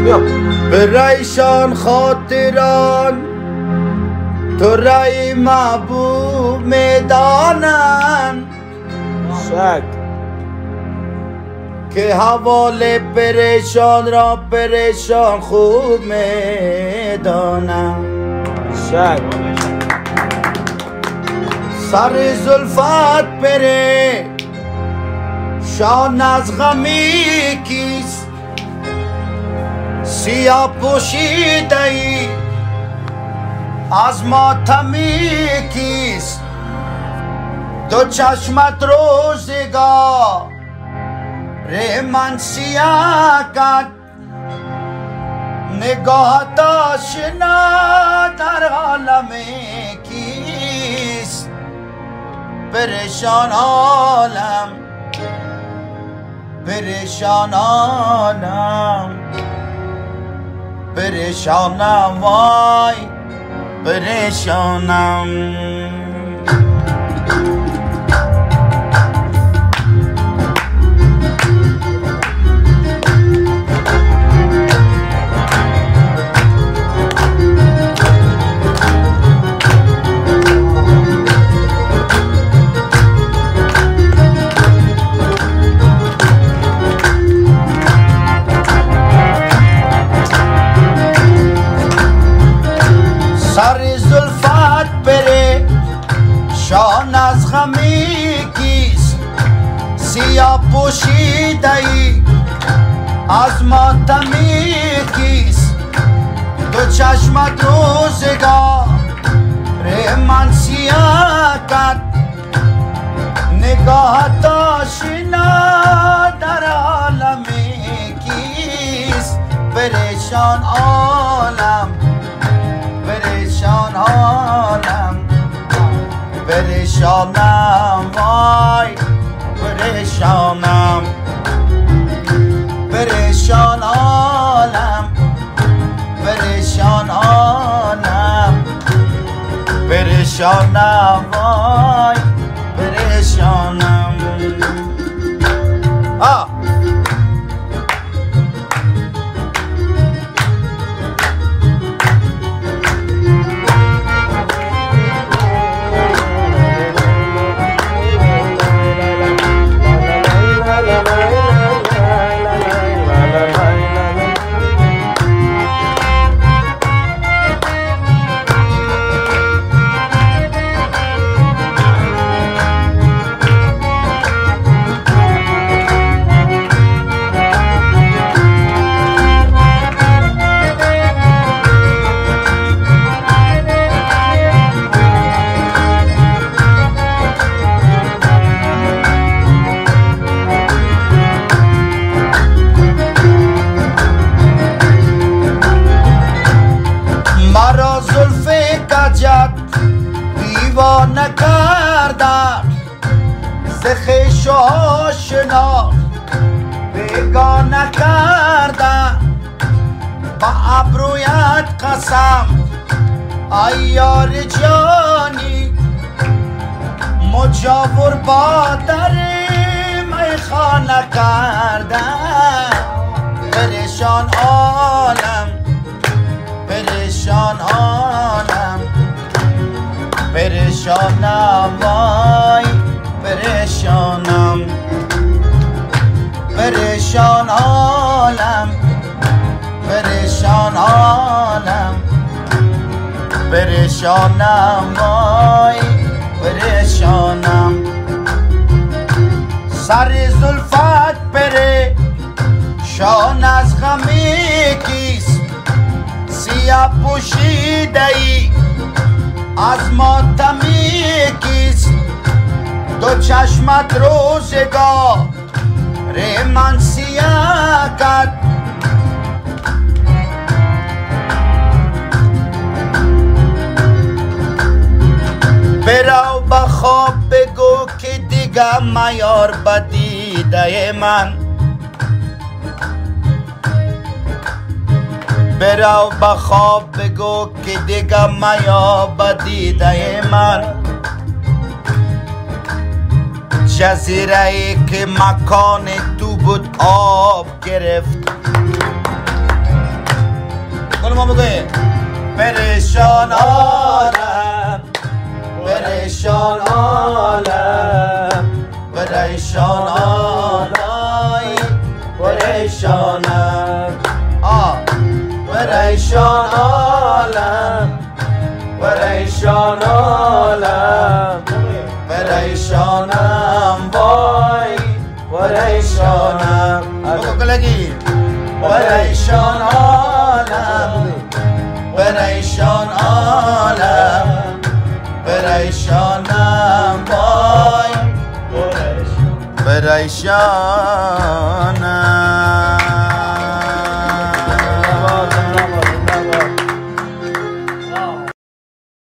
پریشان خاطران تو رای محبوب میدانم که حوال پریشان را پریشان خوب میدانم سر زلفت پره شان از غمی کیست سیاه پوشیده ای از ماتمی کیست دو چشمت روزگار من سیاه کرد نگاهت آشنا در عالم کیست پریشان عالم پریشان عالم پریشانم وای پریشانم سر زلفت بره شان از غمی کیست سیاه پوشیده ای از ماتمی کیست دو چشمت روزگار من سیاه کرد نگاهت آشنا در عالم کیست پریشان عالم پریشان عالم پریشانم وای پریشانم پریشان عالم پریشان عالم پریشانم وای پریشانم مرا زلف کجت دیوانه کردن ز خویش و آشنا بیگانه کردن با ابرویت قسم ای یار جانی مجاور با در میخانه کردن پریشان عالم پریشان عالم پریشانم وای پریشانم پریشان عالم پریشان عالم پریشانم وای پریشانم سر زلفت پره شان از غمی کیست سیاه پوشیده ای از ماتمی کیست دو چشمت روزگار من سیاه کرد برو به خواب بگو که دیگه میار بدیده من برو به خواب بگو که دیگه میا بدیده من جزیره ای که مکان تو بود آب گرفت ما بگوی پریشان عالم پریشان عالم پریشان عالم پریشانم پریشان عالم پریشان عالم پریشانم وای پریشانم بگو لگی پریشان عالم پریشان عالم پریشانم وای پریشان